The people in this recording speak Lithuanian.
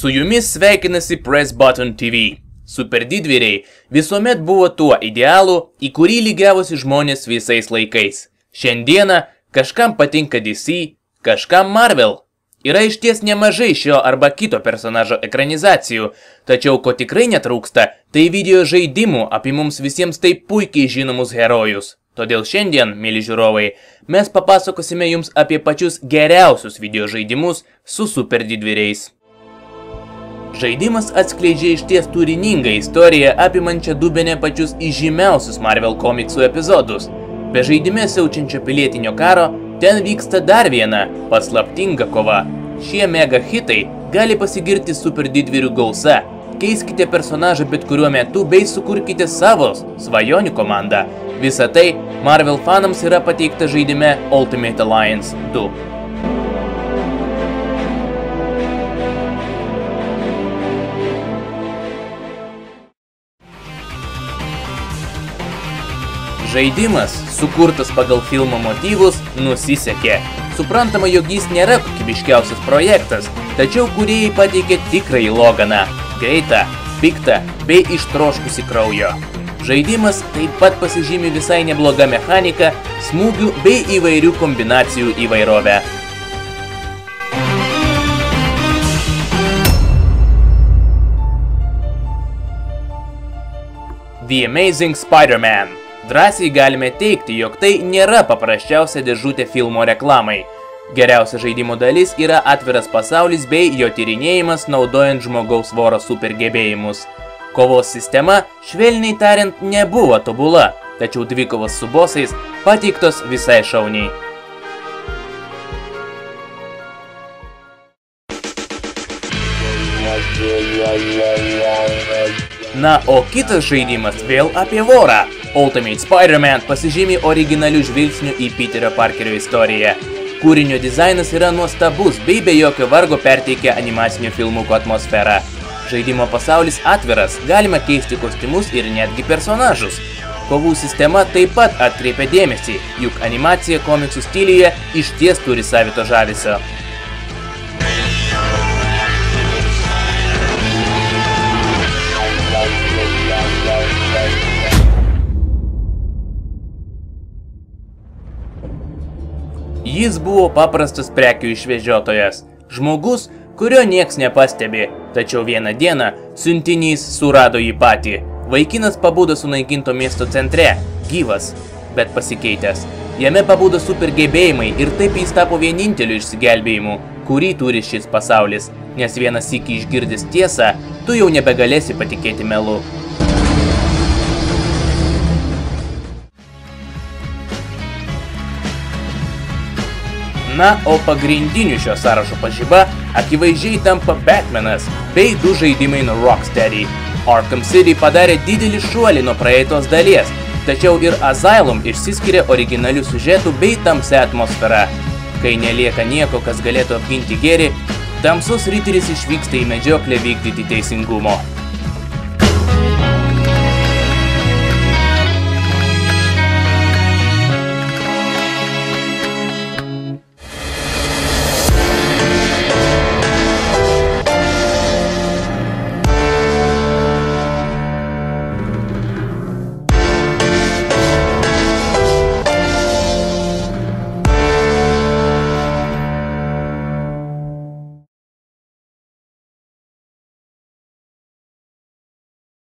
Su jumis sveikinasi Press Button TV. Super didvyriai visuomet buvo tuo idealu, į kurį lygiavosi žmonės visais laikais. Šiandieną kažkam patinka DC, kažkam Marvel. Yra išties nemažai šio arba kito personažo ekranizacijų, tačiau ko tikrai netrūksta, tai video žaidimų apie mums visiems taip puikiai žinomus herojus. Todėl šiandien, mėly žiūrovai, mes papasakosime jums apie pačius geriausius video žaidimus su super didvyriais. Žaidimas atskleidžia išties turiningą istoriją apimančią dubenę pačius įžymiausius Marvel komiksų epizodus. Be žaidime siaučiančio pilietinio karo, ten vyksta dar viena paslaptinga kova. Šie mega hitai gali pasigirti super didvyrių gausa. Keiskite personažą bet kuriuo metu bei sukurkite savo svajonių komandą. Visa tai Marvel fanams yra pateikta žaidime Ultimate Alliance 2. Žaidimas, sukurtas pagal filmo motyvus, nusisekė. Suprantama, jog jis nėra kokybiškiausias projektas, tačiau kūrėjai pateikė tikrąjį Loganą – greitą, piktą bei ištroškusį kraujo. Žaidimas taip pat pasižymi visai nebloga mechanika, smūgių bei įvairių kombinacijų įvairovę. The Amazing Spider-Man. Drąsiai galime teigti, jog tai nėra paprasčiausia dėžutė filmo reklamai. Geriausia žaidimo dalis yra atviras pasaulis bei jo tyrinėjimas naudojant žmogaus voro supergebėjimus. Kovos sistema, švelniai tariant, nebuvo tobula, tačiau dvikovos su bosais pateiktos visai šauniai. Na, o kitas žaidimas vėl apie vorą. Ultimate Spider-Man pasižymi originalių žvilgsnių į Peterio Parkerio istoriją. Kūrinio dizainas yra nuostabus bei be jokio vargo perteikia animacinio filmuko atmosferą. Žaidimo pasaulis atviras, galima keisti kostiumus ir netgi personažus. Kovų sistema taip pat atkreipia dėmesį, juk animacija komiksų stiliuje išties turi savito žavesio. Jis buvo paprastas prekių išvežiotojas. Žmogus, kurio nieks nepastebi, tačiau vieną dieną siuntinys surado jį patį. Vaikinas pabudo sunaikinto miesto centre, gyvas, bet pasikeitęs. Jame pabudo supergebėjimai ir taip jis tapo vieninteliu išsigelbėjimu, kurį turi šis pasaulis, nes vieną sykį išgirdęs tiesą, tu jau nebegalėsi patikėti melu. Na, o pagrindiniu šio sąrašo pažiba akivaizdžiai tampa Batmanas bei du žaidimai nuo Rocksteady. Arkham City padarė didelį šuolį nuo praeitos dalies, tačiau ir Asylum išsiskiria originalių siužetų bei tamsia atmosfera. Kai nelieka nieko, kas galėtų apginti gėrį, tamsus riteris išvyksta į medžioklę vykdyti teisingumo.